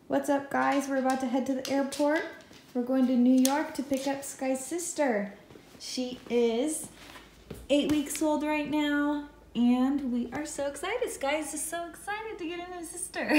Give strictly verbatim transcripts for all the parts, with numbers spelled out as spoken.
What's up, guys? We're about to head to the airport. We're going to New York to pick up Sky's sister. She is eight weeks old right now, and we are so excited. Sky is just so excited to get a new sister.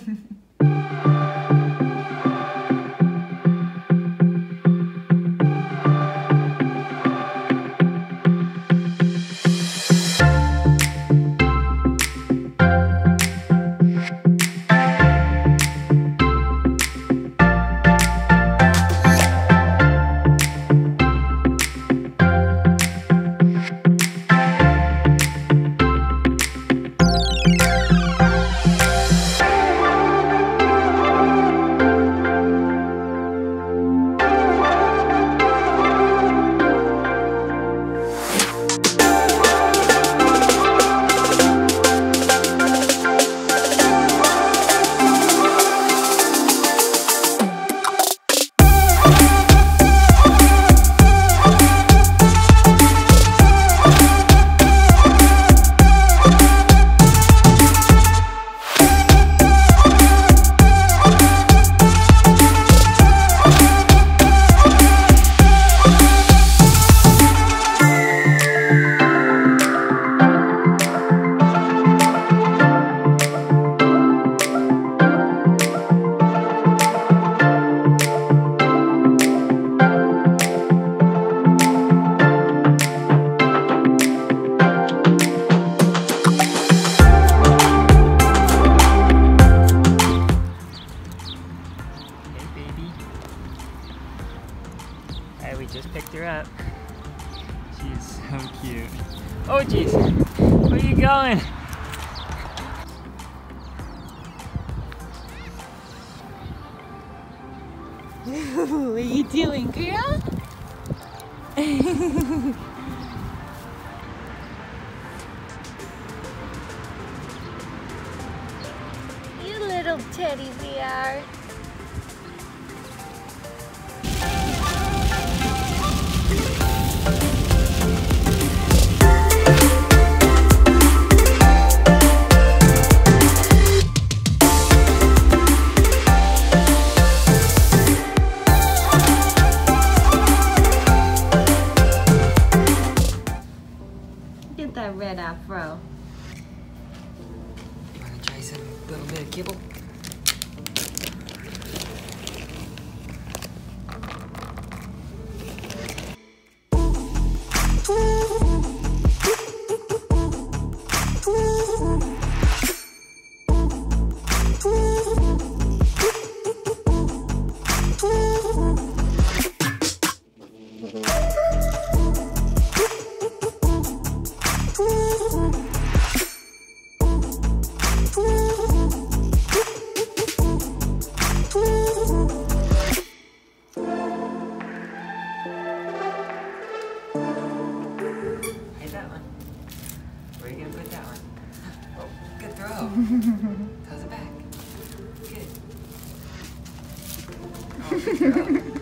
We just picked her up. She's so cute. Oh jeez, where are you going? What are you doing, girl? You little teddy bear. Get that red afro. You wanna try some little bit of kibble? Where are you going to put that one? Oh, good throw. Toss it back. Good. Oh, good throw.